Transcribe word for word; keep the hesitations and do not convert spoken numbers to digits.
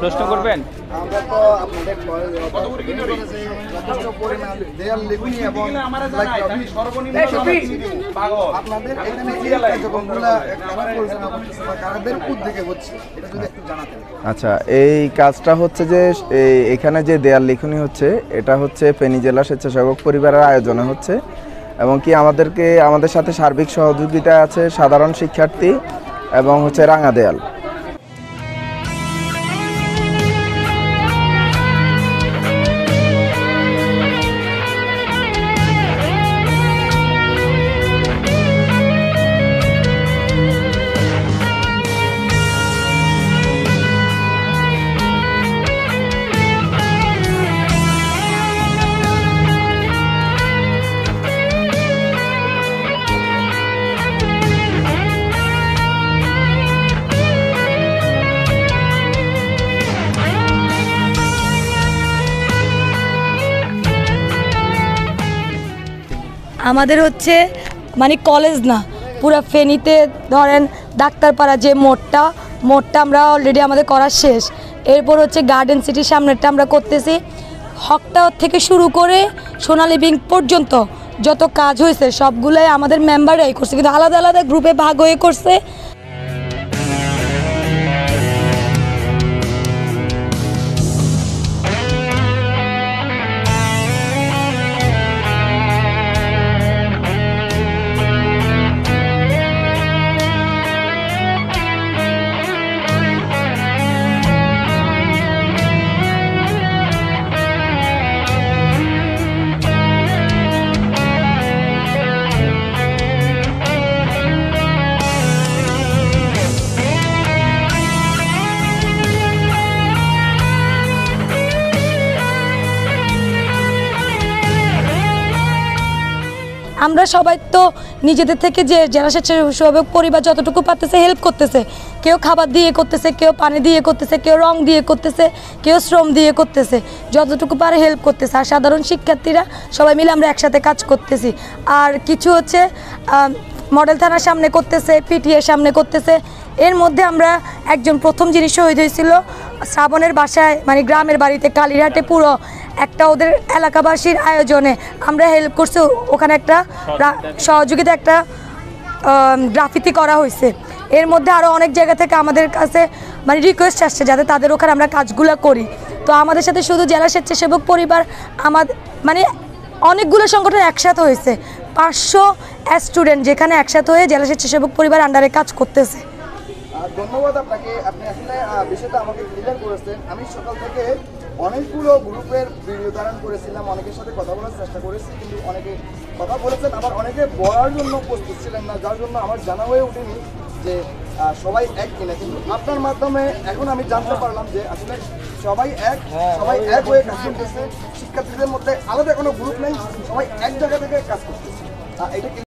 প্রশ্ন করবেন? আমরা তো আপনাদের যথেষ্ট পরিমাণ দেয়াল লিখুনি এবং আপনাদের এখানে এই কার্যক্রমগুলো কারা পরিচালনা করতেছে বা কাদের উদ্যোগে হচ্ছে এটা যদি একটু জানাতেন। আচ্ছা, এই কাজটা হচ্ছে যে এই এখানে যে দেয়াল লিখনি হচ্ছে এটা হচ্ছে ফেনী জেলা স্বেচ্ছাসেবক পরিবারের আয়োজনে হচ্ছে এবং কি আমাদেরকে আমাদের সাথে সার্বিক সহযোগিতা আছে সাধারণ শিক্ষার্থী এবং হচ্ছে রাঙা দেয়াল। আমাদের হচ্ছে মানে কলেজ না, পুরো ফেনীতে ধরেন ডাক্তারপাড়া যে মোড়টা মোড়টা আমরা অলরেডি আমাদের করা শেষ। এরপর হচ্ছে গার্ডেন সিটির সামনেরটা আমরা করতেছি। হকটা থেকে শুরু করে সোনালী ব্যাংক পর্যন্ত যত কাজ হয়েছে সবগুলোই আমাদের মেম্বাররাই করছে, কিন্তু আলাদা আলাদা গ্রুপে ভাগ হয়ে করছে। আমরা সবাই তো নিজেদের থেকে যে জেলা স্বেচ্ছাসেবক পরিবার যতটুকু পারতেছে হেল্প করতেছে, কেউ খাবার দিয়ে করতেছে, কেউ পানি দিয়ে করতেছে, কেউ রং দিয়ে করতেছে, কেউ শ্রম দিয়ে করতেছে, যতটুকু পারে হেল্প করতেছে। আর সাধারণ শিক্ষার্থীরা সবাই মিলে আমরা একসাথে কাজ করতেছি। আর কিছু হচ্ছে মডেল থানার সামনে করতেছে, পিটিএর সামনে করতেছে। এর মধ্যে আমরা একজন প্রথম যিনি শহীদ হয়েছিল শ্রাবণের বাসায় মানে গ্রামের বাড়িতে কালীরহাটে পুরো একটা ওদের এলাকাবাসীর আয়োজনে আমরা হেল্প করছি, ওখানে একটা সহযোগিতা একটা গ্রাফিতি করা হয়েছে। এর মধ্যে আরও অনেক জায়গা থেকে আমাদের কাছে মানে রিকোয়েস্ট আসছে যাতে তাদের ওখানে আমরা কাজগুলো করি। তো আমাদের সাথে শুধু জেলা স্বেচ্ছাসেবক পরিবার আমাদের মানে অনেকগুলো সংগঠন একসাথে হয়েছে, পাঁচশো স্টুডেন্ট যেখানে একসাথে হয়ে জেলা স্বেচ্ছাসেবক পরিবার আন্ডারে কাজ করতেছে। ধন্যবাদ আপনাকে, আপনি আসলে বিষয়টা আমাকে ক্লিয়ার করেছেন। আমি সকাল থেকে অনেকগুলো গ্রুপের ভিডিও ধারণ করেছিলাম, অনেকের সাথে কথা বলার চেষ্টা করেছি, কিন্তু অনেকে কথা বলেছেন, আবার অনেকে বলার জন্য প্রস্তুত ছিলেন না, যার জন্য আমার জানা হয়ে ওঠেনি যে সবাই এক কিনা। কিন্তু আপনার মাধ্যমে এখন আমি জানতে পারলাম যে আসলে সবাই এক, সবাই এক হয়ে কাজ করতেছে। শিক্ষার্থীদের মধ্যে আলাদা কোনো গ্রুপ নেই, সবাই এক জায়গা থেকে কাজ করতেছে। এটা